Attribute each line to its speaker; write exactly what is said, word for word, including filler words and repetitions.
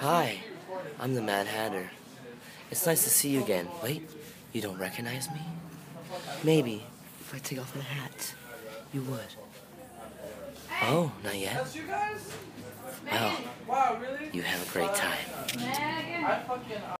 Speaker 1: Hi, I'm the Mad Hatter. It's nice to see you again. Wait, you don't recognize me? Maybe, if I take off my hat, you would. Oh, not yet? Well, you have a great time.